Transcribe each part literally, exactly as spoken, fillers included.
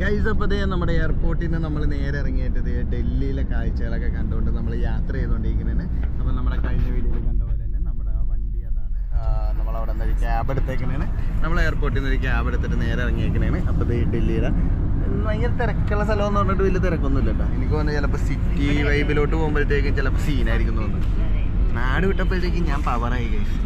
Guys അപ്പോൾ നമ്മുടെ എയർപോർട്ടിൽ നിന്ന് നമ്മൾ നേരെ ഇറങ്ങിയിട്ട് ഡൽഹിയിലെ കാഴ്ചകളൊക്കെ കണ്ടുകൊണ്ട് നമ്മൾ യാത്ര ചെയ്തുകൊണ്ടിരിക്കുന്നതിന്. അപ്പോൾ നമ്മുടെ കഴിഞ്ഞ വീഡിയോയിൽ കണ്ട പോലെ തന്നെ നമ്മുടെ വണ്ടി അതാണ്. നമ്മളവിടെ നിന്ന് ഒരു ക്യാബ് എടുത്തേക്കുന്നതാണ്. നമ്മൾ എയർപോർട്ടിൽ നിന്ന് ഒരു ക്യാബ് എടുത്തിട്ട് നേരെ ഇറങ്ങിയേക്കുന്നതാണ്. അപ്പോൾ ഡൽഹിയിലെ ഭയങ്കര തിരക്കുള്ള സ്ഥലം എന്ന് പറഞ്ഞിട്ട് വലിയ തിരക്കൊന്നുമില്ല കേട്ടോ. എനിക്ക് തോന്നുന്നു ചിലപ്പോൾ സിറ്റി വൈബിലോട്ട് പോകുമ്പോഴത്തേക്കും ചിലപ്പോൾ സീനായിരിക്കും തോന്നുന്നു. നാട് വിട്ടപ്പോഴത്തേക്കും ഞാൻ പവറായി ഗൈസ്.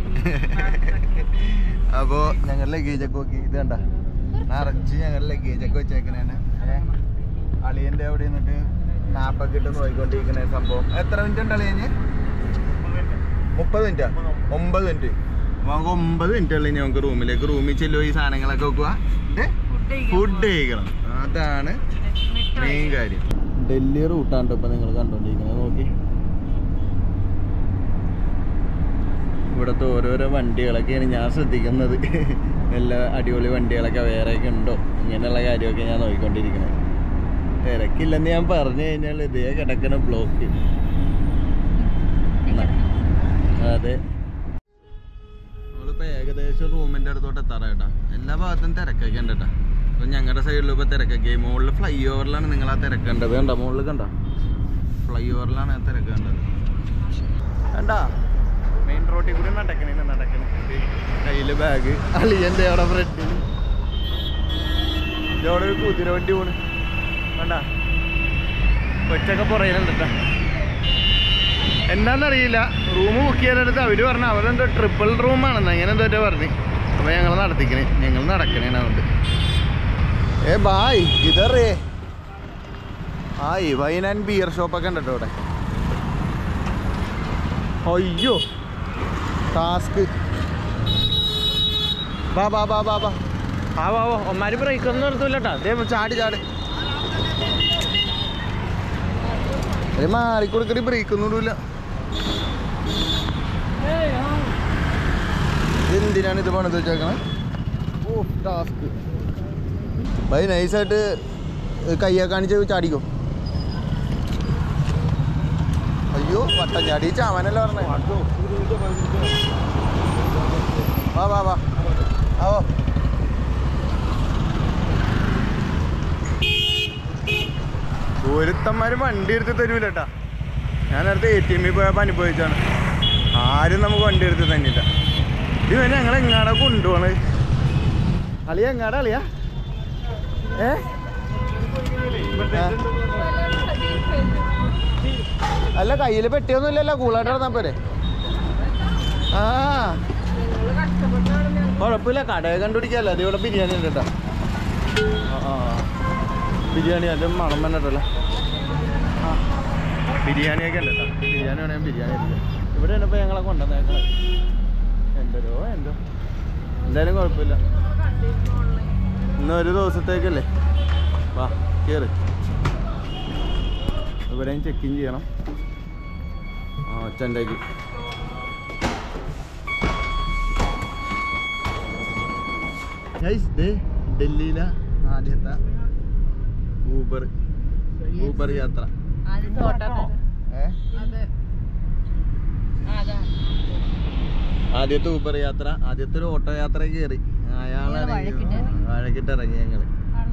അപ്പോൾ ഞങ്ങൾ ലഗേജൊക്കെ നോക്കി ഇത് കണ്ട നിറച്ച് ഞങ്ങൾ ലഗേജൊക്കെ വെച്ചേക്കണേണ്. അളിയൻ്റെ അവിടെ നിന്നിട്ട് മാപ്പൊക്കെ ഇട്ട് നോക്കിക്കൊണ്ടിരിക്കണ സംഭവം. എത്ര മിനിറ്റ് ഉണ്ട് അളിയഞ്ഞ്? മുപ്പത് മിനിറ്റാ? ഒമ്പത് മിനിറ്റ്. നമുക്ക് ഒമ്പത് മിനിറ്റ് ഉള്ളു ഞങ്ങൾക്ക് റൂമിലേക്ക്. റൂമിൽ ചെല്ലുമോ ഈ സാധനങ്ങളൊക്കെ വെക്കുക, ഫുഡ് കഴിക്കണം. അതാണ് മെയിൻ കാര്യം. ഡൽഹി റൂട്ടാണ് ഇപ്പം നിങ്ങൾ കണ്ടുകൊണ്ടിരിക്കുന്നത്. നോക്കി ഇവിടുത്തെ ഓരോരോ വണ്ടികളൊക്കെയാണ് ഞാൻ ശ്രദ്ധിക്കുന്നത്. എല്ലാ അടിപൊളി വണ്ടികളൊക്കെ വേറെയൊക്കെ ഉണ്ടോ ഇങ്ങനെയുള്ള കാര്യമൊക്കെ ഞാൻ നോക്കിക്കൊണ്ടിരിക്കുന്നത്. തിരക്കില്ലെന്ന് ഞാൻ പറഞ്ഞു കഴിഞ്ഞാൽ ഇതേ കിടക്കുന്ന ബ്ലോക്ക്. അതെ, നമ്മളിപ്പോൾ ഏകദേശം റൂമിൻ്റെ അടുത്തോട്ട് എത്താറ് കേട്ടോ. എല്ലാ ഭാഗത്തും തിരക്കൊക്കെ ഉണ്ട് കേട്ടോ. അപ്പോൾ ഞങ്ങളുടെ സൈഡിൽ ഇപ്പോൾ തിരക്കൊക്കെ. മുകളിൽ ഫ്ലൈ ഓവറിലാണ് നിങ്ങൾ ആ തിരക്കേണ്ടത്. കണ്ടോ മുകളിൽ കണ്ടോ ഫ്ലൈ ഓവറിലാണ് ആ തിരക്കേണ്ടത്. കണ്ടാ മെയിൻ റോഡിൽ കൂടി നടക്കണേ നടക്കണേ കയ്യിൽ ബാഗ്. അളിയൻ്റെ അവിടെ ഫ്രണ്ടിൽ ഇതവിടെ ഒരു കുതിര വണ്ടി പോണ് വേണ്ട. കൊച്ചൊക്കെ പുറയിലുണ്ട് കേട്ടോ. എന്താണെന്നറിയില്ല, റൂം ബുക്ക് ചെയ്യാനെടുത്ത് അവർ പറഞ്ഞു അവരെന്തോ ട്രിപ്പിൾ റൂമാണെന്ന് അങ്ങനെ എന്തോ പറഞ്ഞു. അപ്പോൾ ഞങ്ങൾ നടത്തിക്കണേ ഞങ്ങൾ നടക്കണേ അതുകൊണ്ട്. ഏ ബായ് ഇതറേ ആയി വൈൻ ആൻഡ് ബിയർ ഷോപ്പൊക്കെ ഉണ്ട് കേട്ടോ ഇവിടെ. അയ്യോ ടാസ്ക്. ബാ ബാ ബാ ബാ ബാ ആ വാ വാ. ഒമാര് ബ്രേക്ക് ഒന്നും നിർത്തൂല കേട്ടോ. അതേ ചാടി ചാടി അതെ മാറിക്കൊടുക്കടി. ബ്രേക്ക് ഒന്നും ഇടൂല. എന്തിനാണ് ഇത് പണിത് വെച്ചേക്കണേ? ഓ ടാസ്ക്. ഭയ നൈസായിട്ട് കയ്യൊക്കെ കാണിച്ച് ചാടിക്കോ. അയ്യോ വട്ടം ചാടി ചാവാനല്ല പറഞ്ഞേ. വാ വാ വാ ആവോ. ഒരുത്തന്മാരും വണ്ടി എടുത്ത് തരൂല കേട്ടാ. ഞാൻ നേരത്തെ എ ടി എമ്മിൽ പോയപ്പോൾ അനുഭവിച്ചാണ്. ആരും നമുക്ക് വണ്ടി എടുത്ത് തന്നില്ല. ഇത് വേണേ ഞങ്ങൾ എങ്ങാടാ കൊണ്ടുപോണത്. അളിയ എങ്ങാടാ അളിയാ? ഏ അല്ല കയ്യിൽ പെട്ടിയൊന്നും ഇല്ലല്ലോ. കൂളായിട്ട് നടന്നാൽ പോരെ. ആ കുഴപ്പമില്ല, കടയെ കണ്ടുപിടിക്കാമല്ലോ. അത് ഇവിടെ ബിരിയാണി ഉണ്ട് കേട്ടോ. ആ ബിരിയാണി അതിൻ്റെ മണം വന്നിട്ടല്ലേ. ആ ബിരിയാണിയൊക്കെ ഉണ്ട് കേട്ടോ. ബിരിയാണി വേണമെങ്കിൽ ബിരിയാണി എടുക്കാം. ഇവിടെ ഇപ്പോൾ ഞങ്ങളെ കൊണ്ടുവന്നേക്കളെ എന്തോ എന്തോ. എന്തായാലും കുഴപ്പമില്ല. ഇന്ന് ഒരു ദിവസത്തേക്കല്ലേ. വാ കയറി. ഇവിടെയും ചെക്കിൻ ചെയ്യണം. ആ ഒച്ചൻ്റേക്ക് ഡൽഹിയിലെ ആദ്യത്തെ ഊബർ ഊബർ യാത്ര. ആദ്യത്തെ ഊബർ യാത്ര, ആദ്യത്തെ ഒരു ഓട്ടോ യാത്ര കയറി. അയാളാണ് വഴക്കിട്ട് ഇറങ്ങി ഞങ്ങള്.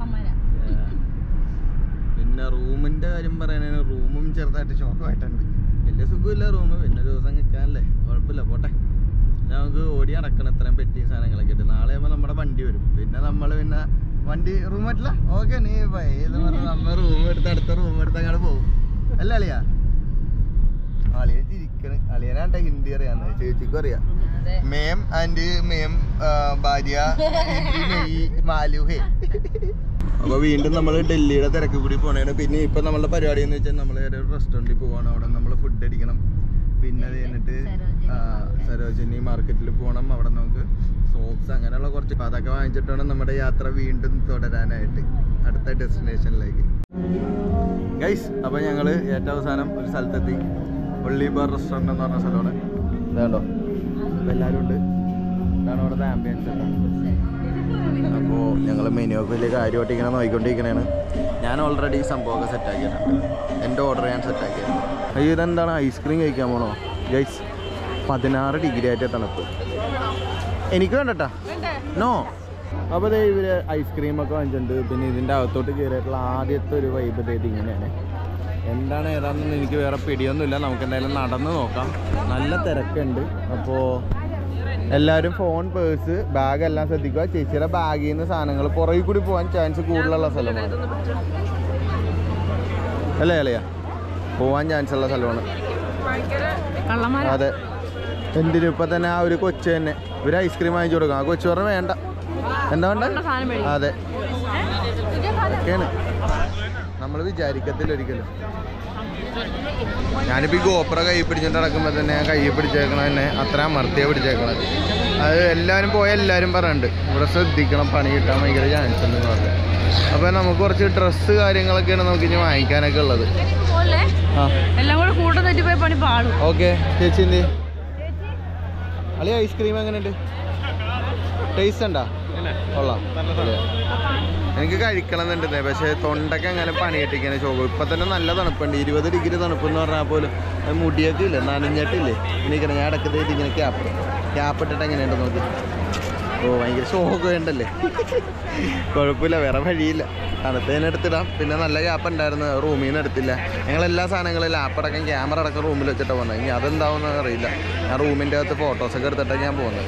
പിന്നെ റൂമിന്റെ കാര്യം പറയാനാണ്. റൂമും ചെറുതായിട്ട് ഷോക്കായിട്ടുണ്ട്. വലിയ സുഖമില്ല റൂം. പിന്നെ ഒരു ദിവസം നിൽക്കാനല്ലേ, കുഴപ്പമില്ല പോട്ടെ. നമുക്ക് ഓടി നടക്കണം ഇത്രയും പെറ്റിയും സാധനങ്ങളൊക്കെ ഇട്ട്. നാളെ ആകുമ്പോൾ നമ്മുടെ വണ്ടി വരും. പിന്നെ നമ്മൾ പിന്നെ വണ്ടി റൂം പറ്റില്ല. ഓക്കെ നീ ഏത് പറഞ്ഞാൽ നമ്മൾ റൂം എടുത്ത് അടുത്ത റൂം എടുത്ത് അങ്ങോട്ട് പോകും അല്ല അളിയാ? അളിയൻ ചിരിക്കണ്. അളിയനാണ്ട ഹിന്ദി അറിയാന്ന് ചേച്ചിക്കും അറിയാം. മേം ആൻഡ് മേം ഭാര്യ മാലുഹേ. അപ്പോൾ വീണ്ടും നമ്മൾ ഡൽഹിയുടെ തിരക്ക് കൂടി പോകണേണ്. പിന്നെ ഇപ്പം നമ്മളുടെ പരിപാടി എന്ന് വെച്ചാൽ നമ്മൾ ഒരു റെസ്റ്റോറൻറ്റിൽ പോവാണ്. അവിടെ നമ്മൾ ഫുഡ് അടിക്കണം. പിന്നെ അത് കഴിഞ്ഞിട്ട് സരോജിനി മാർക്കറ്റിൽ പോകണം. അവിടെ നമുക്ക് സോക്സ് അങ്ങനെയുള്ള കുറച്ച് അതൊക്കെ വാങ്ങിച്ചിട്ട് വേണം നമ്മുടെ യാത്ര വീണ്ടും തുടരാനായിട്ട് അടുത്ത ഡെസ്റ്റിനേഷനിലേക്ക്. ഗൈസ് അപ്പോൾ ഞങ്ങൾ ഏറ്റവും അവസാനം ഒരു സ്ഥലത്തെത്തി. ഒള്ളിബാർ റെസ്റ്റോറൻറ്റ് എന്ന് പറഞ്ഞ സ്ഥലമാണ്. ഇതാണ്ടോ അപ്പോൾ എല്ലാവരും ഉണ്ട്. ഇതാണ് അവിടുത്തെ ആംബിയൻസ് കേട്ടോ. അപ്പോൾ ഞങ്ങൾ മെനു ഒക്കെ വലിയ കാര്യമായിട്ട് ഇങ്ങനെ നോക്കിക്കൊണ്ടിരിക്കണേണ്. ഞാൻ ഓൾറെഡി സംഭവമൊക്കെ സെറ്റാക്കിയിട്ടുണ്ട്. എൻ്റെ ഓർഡർ ഞാൻ സെറ്റാക്കിയിട്ടുണ്ട്. അയ്യോ ഇതെന്താണ് ഐസ്ക്രീം കഴിക്കാൻ പോണോ ഗൈസ്? പതിനാറ് ഡിഗ്രി ആയിട്ട് തണുപ്പ്. എനിക്ക് വേണ്ടട്ടാ. നോ അപ്പോൾ ദേ ഇവർ ഐസ്ക്രീമൊക്കെ വാങ്ങിച്ചിട്ടുണ്ട്. പിന്നെ ഇതിൻ്റെ അകത്തോട്ട് കയറിയിട്ടുള്ള ആദ്യത്തെ ഒരു വൈബ് ഇത് ഇങ്ങനെയാണ്. എന്താണ് ഏതാണെന്ന് എനിക്ക് വേറെ പിടിയൊന്നുമില്ല. നമുക്ക് എന്തായാലും നടന്ന് നോക്കാം. നല്ല തിരക്കുണ്ട്. അപ്പോൾ എല്ലാവരും ഫോൺ, പേഴ്സ്, ബാഗ് എല്ലാം ശ്രദ്ധിക്കുക. ചേച്ചിയുടെ ബാഗിൽ നിന്ന് സാധനങ്ങൾ പുറകിൽ കൂടി പോകാൻ ചാൻസ് കൂടുതലുള്ള സ്ഥലമാണ് അല്ലേ അല്ലയാ? പോവാൻ ചാൻസ് ഉള്ള സ്ഥലമാണ്. അതെ, എന്തിനും ഇപ്പം തന്നെ ആ ഒരു കൊച്ചു തന്നെ ഒരു ഐസ്ക്രീം വാങ്ങിച്ചു കൊടുക്കാം. ആ കൊച്ചു പറഞ്ഞാൽ വേണ്ട, എന്താ വേണ്ട? അതെ, ഒക്കെയാണ് നമ്മൾ വിചാരിക്കത്തില്ല ഒരിക്കലും. ഞാനിപ്പോൾ ഈ ഗോപ്ര കൈ പിടിച്ചിട്ട് നടക്കുമ്പോൾ തന്നെ ഞാൻ കൈ പിടിച്ചേക്കണം തന്നെ അത്ര അമർത്തിയാണ് പിടിച്ചേക്കണത്. അത് എല്ലാവരും പോയാൽ എല്ലാവരും പറയുന്നുണ്ട് ഇവിടെ ശ്രദ്ധിക്കണം, പണി കിട്ടാൻ ഭയങ്കര ചാൻസ് ഉണ്ടെന്ന് പറഞ്ഞു. അപ്പോൾ നമുക്ക് കുറച്ച് ഡ്രസ്സ് കാര്യങ്ങളൊക്കെയാണ് നമുക്ക് ഇനി വാങ്ങിക്കാനൊക്കെ ഉള്ളത്. ഓക്കെ ചേച്ചി എന്ത് അളി ഐസ്ക്രീം എങ്ങനെയുണ്ട്? ടേസ്റ്റ് ഉണ്ടോ? കൊള്ളാം. എനിക്ക് കഴിക്കണം എന്നുണ്ടെന്നേ, പക്ഷേ തൊണ്ടയ്ക്ക് അങ്ങനെ പണി കിട്ടിക്കാൻ ചോക്കും. ഇപ്പം തന്നെ നല്ല തണുപ്പുണ്ട്, ഇരുപത് ഡിഗ്രി തണുപ്പെന്ന് പറഞ്ഞാൽ പോലും മുടിയൊക്കെ ഇല്ലേ, നനഞ്ഞിട്ടില്ലേ. എനിക്കറിയാം ഞാൻ ഇടയ്ക്കത്തേക്ക് ഇങ്ങനെ ക്യാപ്പ് ക്യാപ്പ് ഇട്ടിട്ട് എങ്ങനെയുണ്ട് നോക്കി. ഓ ഭയങ്കര ഷോക്ക് വേണ്ടല്ലേ? കുഴപ്പമില്ല, വേറെ വഴിയില്ല. തണുത്തതിന് എടുത്തിടാം. പിന്നെ നല്ല ക്യാപ്പ് ഉണ്ടായിരുന്നു, റൂമിൽ നിന്ന് എടുത്തില്ല. ഞങ്ങളെല്ലാ സാധനങ്ങളും ലാപ്പടക്കം ക്യാമറ അടക്കം റൂമിൽ വെച്ചിട്ടാണ് പോകുന്നത്. ഇനി അതെന്താവുമെന്ന് അറിയില്ല. ഞാൻ റൂമിൻ്റെ അകത്ത് ഫോട്ടോസൊക്കെ എടുത്തിട്ടാണ് ഞാൻ പോകുന്നത്.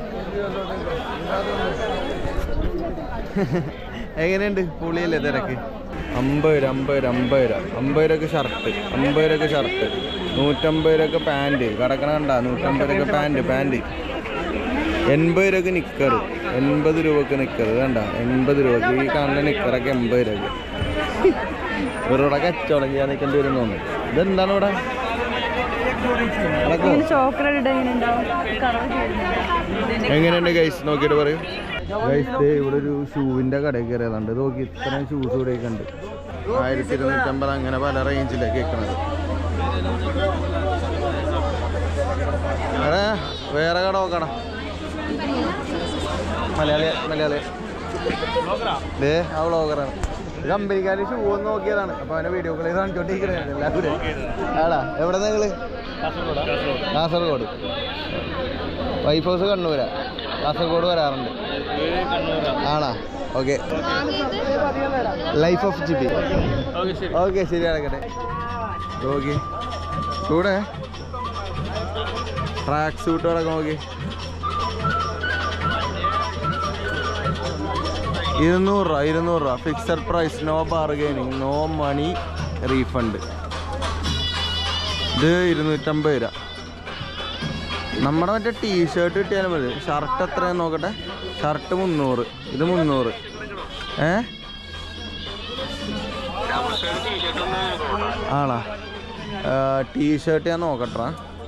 എങ്ങനെയുണ്ട്? പുളിയല്ലേ തിരക്ക്? അമ്പത് രൂപ അമ്പത് രൂപ അമ്പത് രൂപ അമ്പത് രൂപക്ക് ഷർട്ട്, അമ്പത് രൂപക്ക് ഷർട്ട്, നൂറ്റമ്പത് രൂപക്ക് പാൻറ്റ് കിടക്കണ കണ്ട, നൂറ്റമ്പത് രൂപക്ക് പാൻറ്റ് പാൻറ്റ് എൺപത് രൂപക്ക് നിക്കർ, എൺപത് രൂപക്ക് നിക്കർ വേണ്ട, എൺപത് രൂപക്ക് ഈ കാണുന്ന നിക്കറൊക്കെ എൺപത് രൂപക്ക്. ഇവരോടെ കച്ചവടം ചെയ്യാൻ നിൽക്കേണ്ടി വരും തോന്നുന്നു. ഇതെന്താണ് ഇവിടെ? എങ്ങനെയുണ്ട് ഗൈസ്? നോക്കിയിട്ട് പറയൂ ഗൈസ്. ഇവിടെ ഒരു ഷൂവിൻ്റെ കടയിൽ കയറിയതുണ്ട്. നോക്കി ഇത്രയും ഷൂസ് ഇവിടെയൊക്കെ ഉണ്ട്. ആയിരത്തി ഇരുന്നൂറ്റമ്പത് അങ്ങനെ പല റേഞ്ചിലേക്ക് കേൾക്കണത്. അതെ, വേറെ കട നോക്കണം. മലയാളി മലയാളി ദേ ആ വ്ളോഗറാണ്. കമ്പനിക്കാര് ഷൂ ഒന്ന് നോക്കിയതാണ്. അപ്പോൾ അവനെ വീഡിയോ കോൾ ചെയ്ത് കാണിച്ചോണ്ടിരിക്കണേ എല്ലാവരും. ആടാ എവിടെ നിങ്ങള്? കാസർഗോഡ്. വൈഫ് ഹൗസ് കണ്ണൂരാ. കാസർഗോഡ് വരാറുണ്ട്. ആണാ? Okay. Life of GB. Okay ശരി നടക്കട്ടെ. ഓക്കെ കൂടെ ട്രാക്ക് സൂട്ട് അടക്കം നോക്കി. ഇരുന്നൂറ് രൂപ ഇരുന്നൂറ് രൂപ fixed price, no bargaining, no money refund. ഇത് ഇരുന്നൂറ്റമ്പത് രൂപ. നമ്മുടെ മറ്റേ ടീഷർട്ട് കിട്ടിയാലും മതി. ഷർട്ട് എത്രയാന്ന് നോക്കട്ടെ. ഷർട്ട് മുന്നൂറ്, ഇത് മുന്നൂറ്. ഏ ആണോ? ടീഷർട്ട് ഞാൻ നോക്കട്ടെ.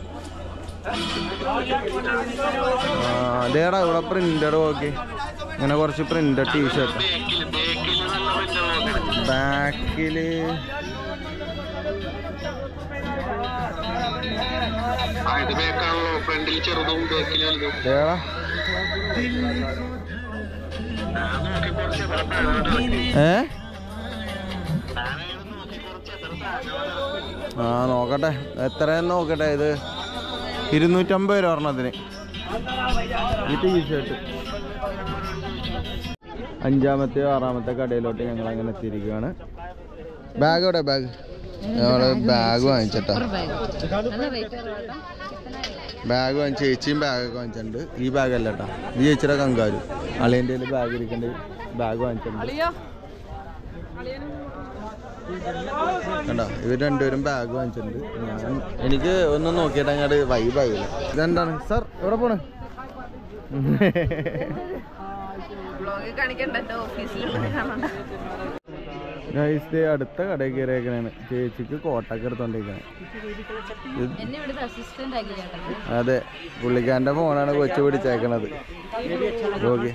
അതേടാ ഇവിടെ പ്രിന്റഡ്. ഓക്കെ, ഇങ്ങനെ കുറച്ച് പ്രിന്റഡ് ടീഷർട്ട്. ബാക്കില് ഏ ആ നോക്കട്ടെ എത്രയെന്ന് നോക്കട്ടെ. ഇത് ഇരുന്നൂറ്റമ്പത് രൂപ പറഞ്ഞതിന് ഈ ടീഷർട്ട്. അഞ്ചാമത്തെയോ ആറാമത്തെ കടയിലോട്ട് ഞങ്ങൾ അങ്ങനെ എത്തിയിരിക്കുകയാണ്. ബാഗ് എവിടെ? ബാഗ് ഞങ്ങള് ബാഗ് വാങ്ങിച്ചിട്ടാ. ബാഗ് വാങ്ങിച്ച് ചേച്ചിയും ബാഗൊക്കെ വാങ്ങിച്ചിട്ടുണ്ട്. ഈ ബാഗല്ല കേട്ടോ, ഈ ചേച്ചിയുടെ കങ്കാരു അളിയൻ്റെ ബാഗ് ഇരിക്കേണ്ട ബാഗ് വാങ്ങിച്ചിട്ടുണ്ട്. കണ്ടോ, ഇവർ രണ്ടുപേരും ബാഗ് വാങ്ങിച്ചിട്ടുണ്ട്. ഞാൻ എനിക്ക് ഒന്നും നോക്കിയിട്ട് അങ്ങോട്ട് വൈബായില്ല. ഇതെന്താണ് സാർ എവിടെ പോണ്? അടുത്ത കടയിൽ കയറിയേക്കണേണ്. ചേച്ചിക്ക് കോട്ടൊക്കെ എടുത്തോണ്ടിരിക്കണേ. അതെ, പുള്ളിക്കാരൻ്റെ ഫോണാണ് കൊച്ചു പിടിച്ചേക്കണത്. ഓക്കെ,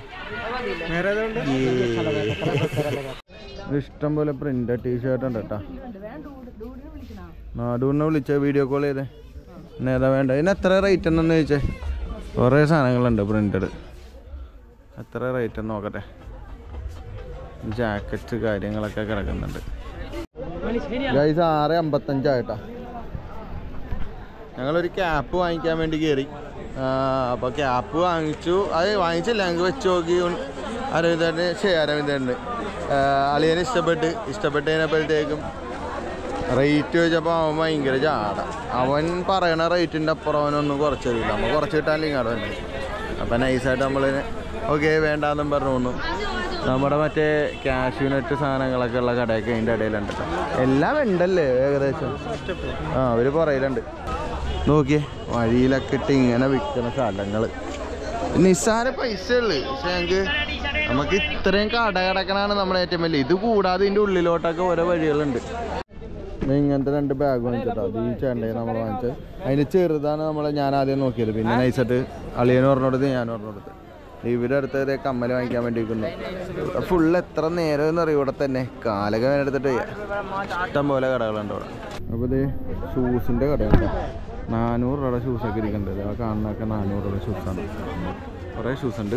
ഇഷ്ടം പോലെ പ്രിന്റ് ടീഷർട്ട് ഉണ്ട് കേട്ടോ. നാടൂരിനെ വിളിച്ച വീഡിയോ കോൾ ചെയ്തേ. പിന്നെ ഏതാ വേണ്ട? ഇതിന് എത്ര റേറ്റ് ഉണ്ടെന്ന് ചോദിച്ചേ. കുറേ സാധനങ്ങളുണ്ട് പ്രിന്റഡ്. എത്ര റേറ്റ് എന്ന് നോക്കട്ടെ. ജാക്കറ്റ് കാര്യങ്ങളൊക്കെ കിടക്കുന്നുണ്ട്. ഗൈസ് ആറ് അമ്പത്തഞ്ചായിട്ടാ. ഞങ്ങളൊരു ക്യാപ്പ് വാങ്ങിക്കാൻ വേണ്ടി കയറി. അപ്പോൾ ക്യാപ്പ് വാങ്ങിച്ചു. അത് വാങ്ങിച്ചില്ല, ഞങ്ങൾക്ക് വെച്ച് നോക്കി അരവിന്ദന് ശരി അരവിന്ദനുണ്ട് അളിയനെ ഇഷ്ടപ്പെട്ട് ഇഷ്ടപ്പെട്ട് കഴിഞ്ഞപ്പോഴത്തേക്കും റേറ്റ് ചോദിച്ചപ്പോൾ അവൻ ഭയങ്കര ചാട. അവൻ പറയണ റേറ്റിൻ്റെ അപ്പുറം അവനൊന്നും കുറച്ച് തരില്ല. നമ്മൾ കുറച്ച് കിട്ടാൻ ഇങ്ങോട്ട് തന്നെ. അപ്പം നൈസായിട്ട് നമ്മൾ ഓക്കെ വേണ്ടാന്നും പറഞ്ഞു തോന്നും. നമ്മുടെ മറ്റേ കാഷ്യൂനട്ട് സാധനങ്ങളൊക്കെ ഉള്ള കടയൊക്കെ അതിൻ്റെ ഇടയിലുണ്ട്. എല്ലാം ഉണ്ടല്ലേ ഏകദേശം. ആ അവർ പറയലുണ്ട്. നോക്കിയേ വഴിയിലൊക്കെ ഇട്ട് ഇങ്ങനെ വിൽക്കുന്ന സ്ഥലങ്ങൾ നിസ്സാര പൈസ ഉള്ളു. പക്ഷെ ഞങ്ങൾക്ക് നമുക്ക് ഇത്രയും കട കിടക്കണതാണ് നമ്മുടെ ഏറ്റവും വലിയ. ഇത് കൂടാതെ ഇതിൻ്റെ ഉള്ളിലോട്ടൊക്കെ ഓരോ വഴികളുണ്ട്. ഇങ്ങനത്തെ രണ്ട് ബാഗ് വാങ്ങിച്ചിട്ടോ. അത് ഈ ചേണ്ടേ നമ്മൾ വാങ്ങിച്ചത്. അതിന് ചെറുതാണ് നമ്മൾ ഞാൻ ആദ്യം നോക്കിയത്. പിന്നെ നൈസായിട്ട് അളിയനും പറഞ്ഞെടുത്ത് ഞാനും പറഞ്ഞെടുത്ത്. ഇവിടെ അടുത്തത് കമ്മൽ വാങ്ങിക്കാൻ വേണ്ടിയിരിക്കുന്നു. ഫുള്ള് എത്ര നേരം എന്ന് അറിയും. ഇവിടെ തന്നെ കാലൊക്കെ എടുത്തിട്ട് ഇഷ്ടം പോലെ കടകളുണ്ട് ഇവിടെ. അപ്പോൾ ഇത് ഷൂസിൻ്റെ കടയുണ്ട്. നാനൂറ് രൂപയുടെ ഷൂസൊക്കെ ഇരിക്കുന്നുണ്ട്. ആ കാണുന്നതൊക്കെ നാനൂറ് രൂപയുടെ ഷൂസാണ്. കുറേ ഷൂസ് ഉണ്ട്.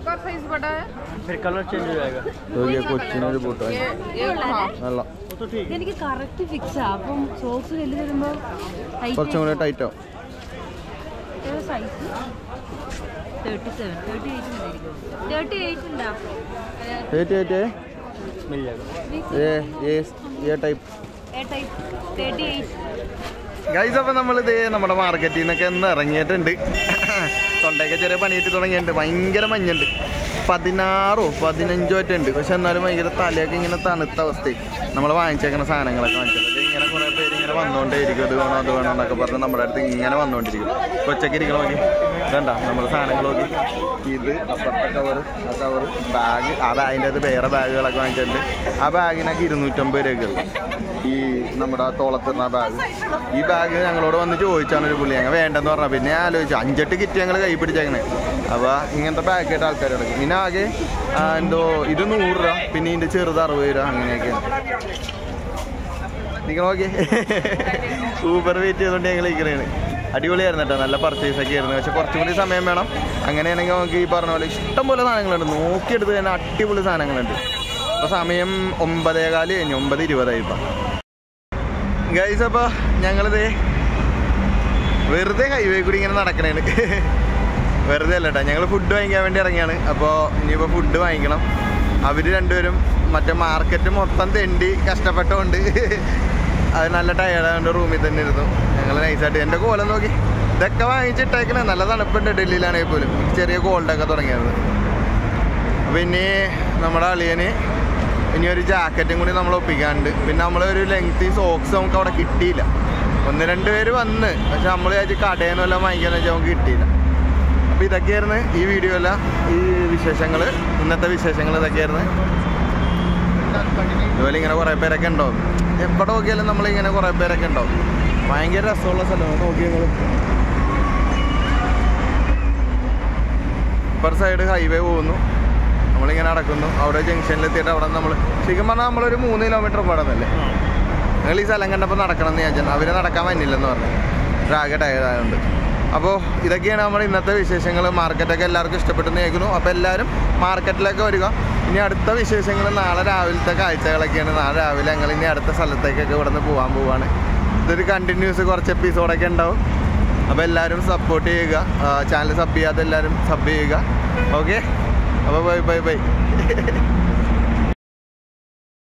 കൊച്ചിനൊരു ബൂട്ട് നല്ല കുറച്ചും കൂടെ ടൈറ്റോ. ഗൈസ് അപ്പം നമ്മളിത് നമ്മുടെ മാർക്കറ്റിൽ നിന്നൊക്കെ ഒന്ന് ഇറങ്ങിയിട്ടുണ്ട്. തൊണ്ടയൊക്കെ ചെറിയ പണിയിട്ട് തുടങ്ങിയിട്ടുണ്ട്. ഭയങ്കര മഞ്ഞുണ്ട്. പതിനാറോ പതിനഞ്ചോ ഒറ്റ ഉണ്ട്. പക്ഷെ എന്നാലും ഭയങ്കര തലയൊക്കെ ഇങ്ങനെ തണുത്ത അവസ്ഥയും. നമ്മൾ വാങ്ങിച്ചേക്കുന്ന സാധനങ്ങളൊക്കെ വാങ്ങിച്ചത് ഇങ്ങനെ കുറേ പേര് ഇങ്ങനെ വന്നുകൊണ്ടേയിരിക്കും. അത് വേണോ അത് വേണോ എന്നൊക്കെ പറഞ്ഞ് നമ്മുടെ അടുത്ത് ഇങ്ങനെ വന്നുകൊണ്ടിരിക്കും. കൊച്ചൊക്കെ ഇരിക്കണം നോക്കി. ഇതണ്ട നമ്മുടെ സാധനങ്ങൾ നോക്കി. ഇത് അപ്പുറത്തെ കവറ് ആ കവറ് ബാഗ് ആ ബാഗിൻ്റെ അത് വേറെ ബാഗുകളൊക്കെ വാങ്ങിച്ചിട്ടുണ്ട്. ആ ബാഗിനൊക്കെ ഇരുന്നൂറ്റമ്പത് രൂപയുള്ളൂ. ഈ നമ്മുടെ തോളത്തിരുന്ന ബാഗ്. ഈ ബാഗ് ഞങ്ങളോട് വന്ന് ചോദിച്ചാണ് ഒരു പുള്ളി. ഞങ്ങൾ വേണ്ടെന്ന് പറഞ്ഞാൽ പിന്നെ ഞാൻ ആലോചിച്ചു അഞ്ചെട്ട് കിറ്റ് ഞങ്ങൾ കൈ പിടിച്ചേക്കണേ. അപ്പോൾ ഇങ്ങനത്തെ ബാഗായിട്ട് ആൾക്കാർ കിടക്കും. പിന്നെ ആകെ എന്തോ ഇത് നൂറ് രൂപ, പിന്നെ ഇതിൻ്റെ ചെറുത് അറുപത് രൂപ അങ്ങനെയൊക്കെയാണ്. നിങ്ങൾ നോക്കിയേ ഊബർ വെയിറ്റ് ചെയ്തുകൊണ്ട് ഞങ്ങൾ ഇരിക്കണേണ്. അടിപൊളിയായിരുന്നു കേട്ടോ. നല്ല പർച്ചേസൊക്കെ ആയിരുന്നു. പക്ഷെ കുറച്ചും കൂടി സമയം വേണം. അങ്ങനെയാണെങ്കിൽ നമുക്ക് ഈ പറഞ്ഞ പോലെ ഇഷ്ടം പോലെ സാധനങ്ങളുണ്ട്. നോക്കിയെടുത്ത് തന്നെ അടിപൊളി സാധനങ്ങളുണ്ട്. അപ്പോൾ സമയം ഒമ്പതേകാല് കഴിഞ്ഞു. ഒമ്പത് ഇരുപതായി ഇപ്പം ഗൈസ്. അപ്പോൾ ഞങ്ങളിത് വെറുതെ ഹൈവേ കൂടി ഇങ്ങനെ നടക്കണേണ്. വെറുതെ അല്ല കേട്ടോ. ഞങ്ങൾ ഫുഡ് വാങ്ങിക്കാൻ വേണ്ടി ഇറങ്ങിയാണ്. അപ്പോൾ ഇനിയിപ്പോൾ ഫുഡ് വാങ്ങിക്കണം. അവർ രണ്ടുപേരും മറ്റേ മാർക്കറ്റ് മൊത്തം തെണ്ടി കഷ്ടപ്പെട്ടുകൊണ്ട് അത് നല്ല ടയർഡായതുകൊണ്ട് റൂമിൽ തന്നെ ഇരുന്നു. ഞങ്ങൾ നൈസായിട്ട് എൻ്റെ കോലം നോക്കി ഇതൊക്കെ വാങ്ങിച്ചിട്ടേക്കണേ. നല്ല തണുപ്പുണ്ട് ഡൽഹിയിലാണെങ്കിൽ പോലും. ചെറിയ കോൾഡൊക്കെ തുടങ്ങിയത്. അപ്പോൾ ഇനി നമ്മുടെ അളിയന് ഇനി ഒരു ജാക്കറ്റും കൂടി നമ്മൾ ഒപ്പിക്കാനുണ്ട്. പിന്നെ നമ്മളൊരു ലെങ്തി സോക്സ് നമുക്ക് അവിടെ കിട്ടിയില്ല. ഒന്ന് രണ്ട് പേര് വന്ന് പക്ഷെ നമ്മൾ വിചാരിച്ച് കടയിൽ നിന്നെല്ലാം വാങ്ങിക്കാന്ന് വെച്ചാൽ നമുക്ക് കിട്ടിയില്ല. അപ്പോൾ ഇതൊക്കെയായിരുന്നു ഈ വീഡിയോ അല്ല ഈ വിശേഷങ്ങൾ. ഇന്നത്തെ വിശേഷങ്ങൾ ഇതൊക്കെയായിരുന്നു. ഇതുപോലെ ഇങ്ങനെ കുറേ പേരൊക്കെ ഉണ്ടാവും. എവിടെ നോക്കിയാലും നമ്മളിങ്ങനെ കുറേ പേരൊക്കെ ഉണ്ടാവും. ഭയങ്കര രസമുള്ള സ്ഥലമാണ്. നോക്കി ഞങ്ങൾ ഇപ്പർ സൈഡ് ഹൈവേ പോകുന്നു. നമ്മളിങ്ങനെ നടക്കുന്നു. അവിടെ ജംഗ്ഷനിലെത്തിയിട്ട് അവിടെ നമ്മൾ ശരിക്കും പറഞ്ഞാൽ നമ്മളൊരു മൂന്ന് കിലോമീറ്റർ പോടുന്നല്ലേ. ഞങ്ങൾ ഈ സ്ഥലം കണ്ടപ്പോൾ നടക്കണം എന്ന് വിചാരിച്ചാൽ അവർ നടക്കാൻ പറ്റില്ലെന്ന് പറഞ്ഞു. ആകെ ടയർഡായതുകൊണ്ട്. അപ്പോൾ ഇതൊക്കെയാണ് നമ്മുടെ ഇന്നത്തെ വിശേഷങ്ങൾ. മാർക്കറ്റൊക്കെ എല്ലാവർക്കും ഇഷ്ടപ്പെട്ടെന്ന് കേൾക്കുന്നു. അപ്പോൾ എല്ലാവരും മാർക്കറ്റിലേക്ക് വരിക. ഇനി അടുത്ത വിശേഷങ്ങൾ നാളെ രാവിലത്തെ കാഴ്ചകളൊക്കെയാണ്. നാളെ രാവിലെ ഞങ്ങൾ ഇനി അടുത്ത സ്ഥലത്തേക്കൊക്കെ ഇവിടെ നിന്ന് പോകാൻ പോവാണ്. ഇതൊരു കണ്ടിന്യൂസ് കുറച്ച് എപ്പിസോഡൊക്കെ ഉണ്ടാവും. അപ്പോൾ എല്ലാവരും സപ്പോർട്ട് ചെയ്യുക. ചാനൽ സബ് ചെയ്യാതെ എല്ലാവരും സബ് ചെയ്യുക. ഓക്കെ അപ്പോൾ ബൈ ബൈ ബൈ.